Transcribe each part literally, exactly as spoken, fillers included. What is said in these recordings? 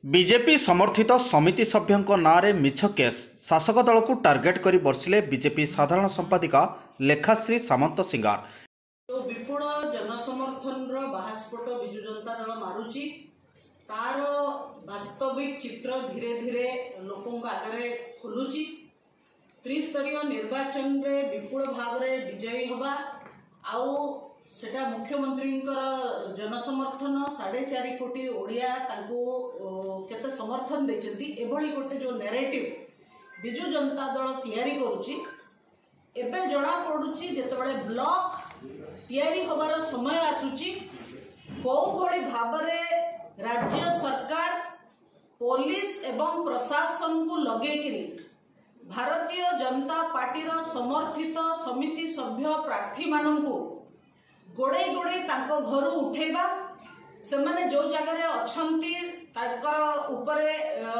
BJP समर्थित समिति सभ्यों नारे मिछ केस शासक दल को टार्गेट कर बर्षिले बीजेपी साधारण संपादिका लेखाश्री सामंत सिंगार। तो विपुल जनसमर्थन बाहास्फोट विजु जनता दल मारुची तार वास्तविक चित्र धीरे धीरे लोकों आगे खोलुची। त्रिस्तरीय निर्वाचन रे विपुल भाव रे विजयी हवा आउ सेटा मुख्यमंत्री जनसमर्थन साढ़े चार कोटी ओडिया केते समर्थन देचंती। एभली गोटे जो नैरेटिव विजु जनता दल तैयारी करूची एबे जणा पडुची जेतेबेले ब्लॉक तैयारी होबार समय आसुची को भली भाव रे राज्य सरकार पुलिस एवं प्रशासन को लगेकिरी भारतीय जनता पार्टी समर्थित समिति सभ्य प्रार्थी मानू गोड़े गोड़े तांको घर उठेबा से माने जो जगह रे अछंती ताकर ऊपरे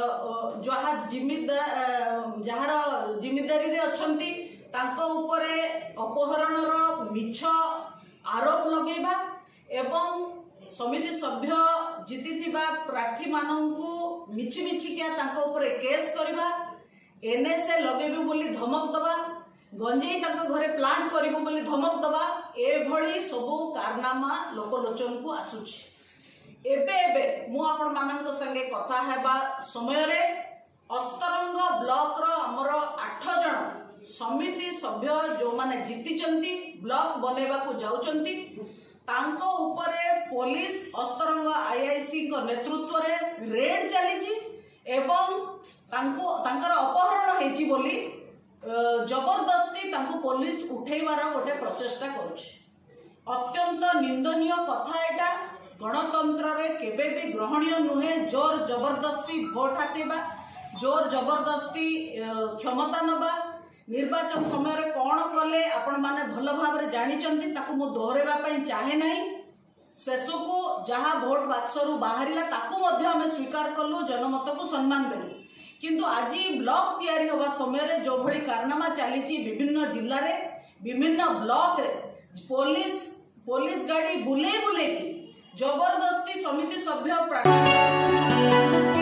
जहा जिम्मेदार जहार जिम्मेदारी रे अछंती तांको ऊपरे अपहरण रो मिछ आरोप लगेबा एवं समिति सभ्य जीति थिबा प्रार्थी माननकु मिछि मिछि के तांको ऊपरे केस करबा एनएसए लगेबे बोली धमक दबा गंजेई तांको घरे प्लांट करिबो बोली धमक दबा एभली सबु कारनामा लोकलोचन को आसुछि। एबे एबे मु आपण मानक संगे कथा हेबा समय रे अस्तरंग ब्लॉक रो हमर आठ जण समिति सभ्य जो माने जीति चंती ब्लॉक बनेबा को जाउचंती तांको ऊपरे पुलिस अस्तरंग आईआईसी को नेतृत्व रे रेड चलीची एवं तांको तांकर अपहरण हेची बोली जबरदस्ती तांको पुलिस उठेबार गोटे प्रचेष्टा करुछि। अत्यंत निंदनीय कथा एटा गणतंत्र रे केबे भी ग्रहणीय नुहे। जोर जबरदस्ती भोट हातेबा जोर जबरदस्ती क्षमता नबा निर्वाचन समय रे कोन कले आपण माने भल भाव रे जानि चंती ताकू मु दोहरेबा पई चाहे नाही। शेषो को जहा भोट बाक्सरू बाहरिला ताकू मध्य हमें स्वीकार कलु जनमत को सम्मान देलु किंतु आज ब्लॉक तैयारी होगा समय रे जो भली कारनामा चली विभिन्न जिल्ला रे विभिन्न ब्लॉक रे पुलिस पुलिस गाड़ी बुले बुले की जबरदस्ती समिति सभ्य